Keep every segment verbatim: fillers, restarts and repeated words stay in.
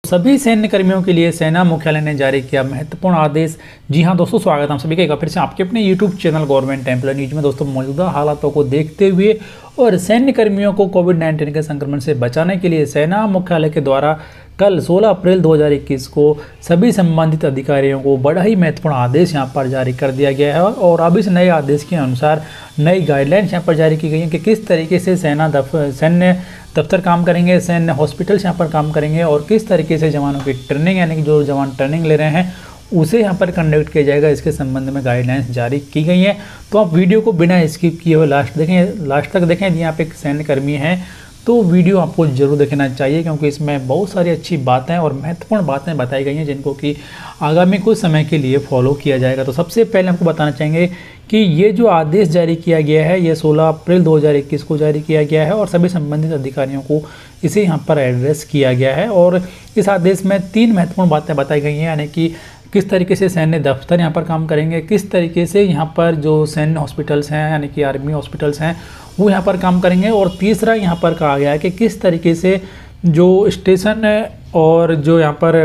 सभी सैन्य कर्मियों के लिए सेना मुख्यालय ने जारी किया महत्वपूर्ण आदेश। जी हां दोस्तों, स्वागत है आप सभी का एक बार फिर से आपके अपने YouTube channel government employ news में। दोस्तों, मौजूदा हालातों को देखते हुए और सैन्य कर्मियों को कोविड नाइन्टीन के संक्रमण से बचाने के लिए सेना मुख्यालय के द्वारा कल सोलह अप्रैल दो हज़ार इक्कीस को सभी संबंधित अधिकारियों को बड़ा ही महत्वपूर्ण आदेश यहां पर जारी कर दिया गया है। और अब इस नए आदेश के अनुसार नई गाइडलाइंस यहां पर जारी की गई हैं कि किस तरीके से सेना सैन्य दफ्तर काम करेंगे, सैन्य हॉस्पिटल्स यहाँ पर काम करेंगे और किस तरीके से जवानों की ट्रेनिंग यानी कि जो जवान ट्रेनिंग ले रहे हैं उसे यहाँ पर कंडक्ट किया जाएगा। इसके संबंध में गाइडलाइंस जारी की गई हैं। तो आप वीडियो को बिना स्किप किए हुए लास्ट देखें, लास्ट तक देखें। यदि आप एक सैन्य कर्मी हैं तो वीडियो आपको जरूर देखना चाहिए, क्योंकि इसमें बहुत सारी अच्छी बातें और महत्वपूर्ण बातें बताई गई हैं जिनको कि आगामी कुछ समय के लिए फॉलो किया जाएगा। तो सबसे पहले आपको बताना चाहेंगे कि ये जो आदेश जारी किया गया है ये सोलह अप्रैल दो हज़ार इक्कीस को जारी किया गया है और सभी संबंधित अधिकारियों को इसे यहाँ पर एड्रेस किया गया है। और इस आदेश में तीन महत्वपूर्ण बातें बताई गई हैं, यानी कि किस तरीके से सैन्य दफ्तर यहाँ पर काम करेंगे, किस तरीके से यहाँ पर जो सैन्य हॉस्पिटल्स हैं यानी कि आर्मी हॉस्पिटल्स हैं वो यहाँ पर काम करेंगे, और तीसरा यहाँ पर कहा गया है कि किस तरीके से जो स्टेशन और जो यहाँ पर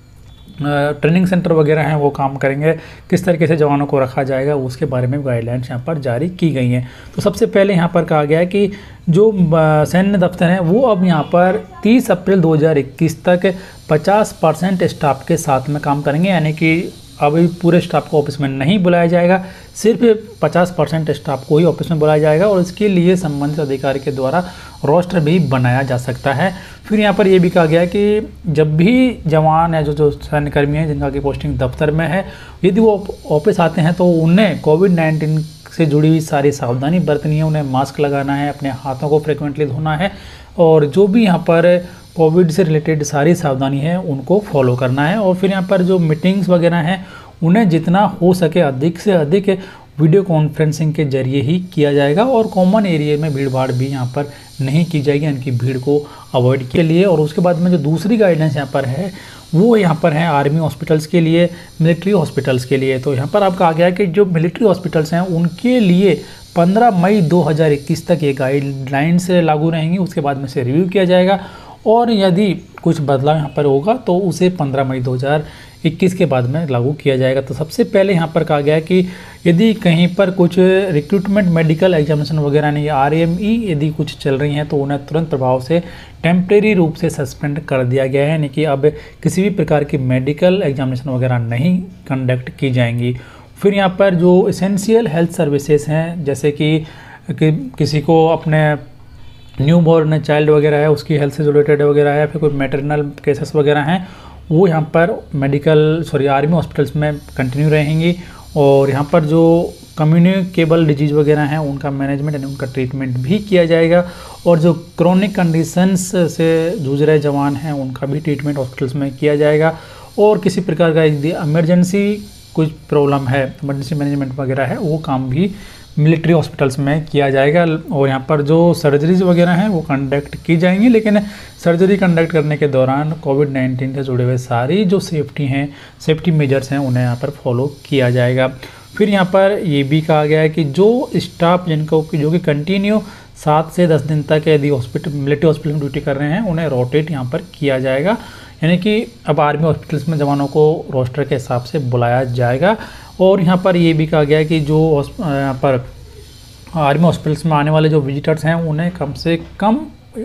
ट्रेनिंग सेंटर वगैरह हैं वो काम करेंगे, किस तरीके से जवानों को रखा जाएगा उसके बारे में गाइडलाइंस यहाँ पर जारी की गई हैं। तो सबसे पहले यहाँ पर कहा गया है कि जो सैन्य दफ्तर हैं वो अब यहाँ पर तीस अप्रैल दो हज़ार इक्कीस तक पचास परसेंट स्टाफ के साथ में काम करेंगे, यानी कि अभी पूरे स्टाफ को ऑफिस में नहीं बुलाया जाएगा, सिर्फ पचास परसेंट स्टाफ को ही ऑफिस में बुलाया जाएगा और इसके लिए संबंधित अधिकारी के द्वारा रोस्टर भी बनाया जा सकता है। फिर यहाँ पर यह भी कहा गया है कि जब भी जवान या जो जो सैन्यकर्मी हैं जिनका की पोस्टिंग दफ्तर में है, यदि वो ऑफिस आते हैं तो उन्हें कोविड नाइन्टीन से जुड़ी हुई सारी सावधानी बरतनी है। उन्हें मास्क लगाना है, अपने हाथों को फ्रिक्वेंटली धोना है और जो भी यहाँ पर कोविड से रिलेटेड सारी सावधानी है उनको फॉलो करना है। और फिर यहाँ पर जो मीटिंग्स वगैरह हैं उन्हें जितना हो सके अधिक से अधिक वीडियो कॉन्फ्रेंसिंग के जरिए ही किया जाएगा और कॉमन एरिया में भीड़ भाड़ भी यहाँ पर नहीं की जाएगी, इनकी भीड़ को अवॉइड के लिए। और उसके बाद में जो दूसरी गाइडेंस यहाँ पर है वो यहाँ पर है आर्मी हॉस्पिटल्स के लिए, मिलिट्री हॉस्पिटल्स के लिए। तो यहाँ पर आपका आ गया है कि जो मिलिट्री हॉस्पिटल्स हैं उनके लिए पंद्रह मई दो हज़ार इक्कीस तक ये गाइडलाइंस लागू रहेंगी, उसके बाद में से रिव्यू किया जाएगा और यदि कुछ बदलाव यहाँ पर होगा तो उसे पंद्रह मई दो हज़ार इक्कीस के बाद में लागू किया जाएगा। तो सबसे पहले यहाँ पर कहा गया है कि यदि कहीं पर कुछ रिक्रूटमेंट मेडिकल एग्जामिनेशन वगैरह नहीं, आर एम ई यदि कुछ चल रही हैं तो उन्हें तुरंत प्रभाव से टेम्प्रेरी रूप से सस्पेंड कर दिया गया है, यानी कि अब किसी भी प्रकार की मेडिकल एग्जामिनेशन वगैरह नहीं कंडक्ट की जाएंगी। फिर यहाँ पर जो इसेंशियल हेल्थ सर्विसेज हैं, जैसे कि, कि किसी को अपने न्यू बॉर्न चाइल्ड वगैरह है उसकी हेल्थ से रिलेटेड वगैरह है, फिर कोई मैटरनल केसेस वगैरह हैं वो यहाँ पर मेडिकल सॉरी आर्मी हॉस्पिटल्स में कंटिन्यू रहेंगी। और यहाँ पर जो कम्युनिकेबल डिजीज़ वगैरह हैं उनका मैनेजमेंट यानी उनका ट्रीटमेंट भी किया जाएगा और जो क्रोनिक कंडीशंस से जूझ रहे जवान हैं उनका भी ट्रीटमेंट हॉस्पिटल्स में किया जाएगा। और किसी प्रकार का इमरजेंसी कुछ प्रॉब्लम है, इमरजेंसी मैनेजमेंट वगैरह है, वो काम भी मिलिट्री हॉस्पिटल्स में किया जाएगा। और यहाँ पर जो सर्जरीज वगैरह हैं वो कंडक्ट की जाएंगी, लेकिन सर्जरी कंडक्ट करने के दौरान कोविड नाइन्टीन से जुड़े हुए सारी जो सेफ्टी हैं, सेफ्टी मेजर्स हैं उन्हें यहाँ पर फॉलो किया जाएगा। फिर यहाँ पर ये भी कहा गया है कि जो स्टाफ जिनको जो कि कंटिन्यू सात से दस दिन तक यदि हॉस्पिटल मिलिट्री हॉस्पिटल में ड्यूटी कर रहे हैं उन्हें रोटेट यहाँ पर किया जाएगा, यानी कि अब आर्मी हॉस्पिटल्स में जवानों को रोस्टर के हिसाब से बुलाया जाएगा। और यहाँ पर ये भी कहा गया है कि जो यहाँ पर आर्मी हॉस्पिटल्स में आने वाले जो विजिटर्स हैं उन्हें कम से कम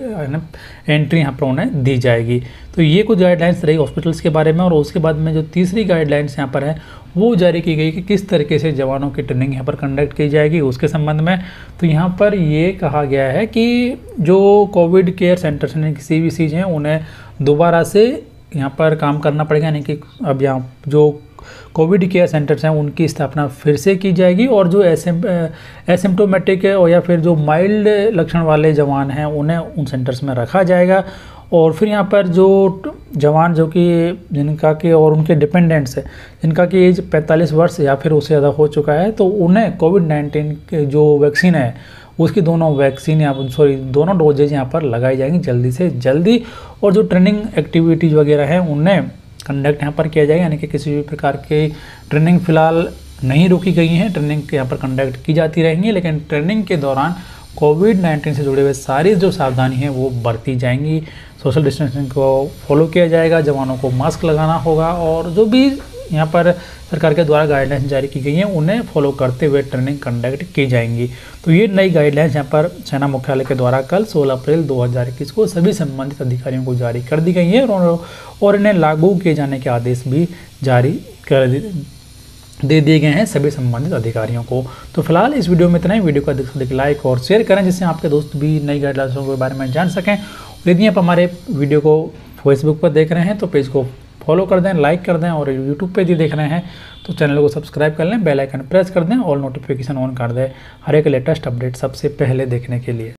एंट्री यहाँ पर उन्हें दी जाएगी। तो ये कुछ गाइडलाइंस रही हॉस्पिटल्स के बारे में। और उसके बाद में जो तीसरी गाइडलाइंस यहाँ पर है वो जारी की गई कि किस तरीके से जवानों की ट्रेनिंग यहाँ पर कंडक्ट की जाएगी उसके संबंध में। तो यहाँ पर ये कहा गया है कि जो कोविड केयर सेंटर्स हैं किसी भी चीज़ हैं उन्हें दोबारा से यहाँ पर काम करना पड़ेगा, यानी कि अब यहाँ जो कोविड केयर सेंटर्स हैं उनकी स्थापना फिर से की जाएगी और जो एसिम एसिम्टोमेटिक और या फिर जो माइल्ड लक्षण वाले जवान हैं उन्हें उन सेंटर्स में रखा जाएगा। और फिर यहाँ पर जो जवान जो कि जिनका कि और उनके डिपेंडेंट्स हैं जिनका कि एज पैंतालीस वर्ष या फिर उससे ज़्यादा हो चुका है तो उन्हें कोविड नाइन्टीन के जो वैक्सीन है उसकी दोनों वैक्सीन या सॉरी दोनों डोजेज यहाँ पर लगाई जाएंगी जल्दी से जल्दी। और जो ट्रेनिंग एक्टिविटीज़ वगैरह हैं उन्हें कंडक्ट यहाँ पर किया जाएगा, यानी कि किसी भी प्रकार की ट्रेनिंग फ़िलहाल नहीं रोकी गई हैं, ट्रेनिंग यहाँ पर कंडक्ट की जाती रहेंगी, लेकिन ट्रेनिंग के दौरान कोविड नाइन्टीन से जुड़े हुए सारी जो सावधानी है वो बरती जाएंगी। सोशल डिस्टेंसिंग को फॉलो किया जाएगा, जवानों को मास्क लगाना होगा और जो भी यहाँ पर सरकार के द्वारा गाइडलाइंस जारी की गई हैं उन्हें फॉलो करते हुए ट्रेनिंग कंडक्ट की जाएंगी। तो ये नई गाइडलाइंस यहाँ पर सेना मुख्यालय के द्वारा कल सोलह अप्रैल दो हज़ार इक्कीस को सभी संबंधित अधिकारियों को जारी कर दी गई है और, और इन्हें लागू किए जाने के आदेश भी जारी कर दे दिए गए हैं सभी संबंधित अधिकारियों को। तो फिलहाल इस वीडियो में इतना ही। वीडियो को अधिक से अधिक लाइक और शेयर करें जिससे आपके दोस्त भी नई गाइडलाइंसों के बारे में जान सकें। यदि आप हमारे वीडियो को फेसबुक पर देख रहे हैं तो पेज को फॉलो कर दें, लाइक कर दें और यूट्यूब पे भी देख रहे हैं तो चैनल को सब्सक्राइब कर लें, बेल आइकन प्रेस कर दें और नोटिफिकेशन ऑन कर दें हर एक लेटेस्ट अपडेट सबसे पहले देखने के लिए।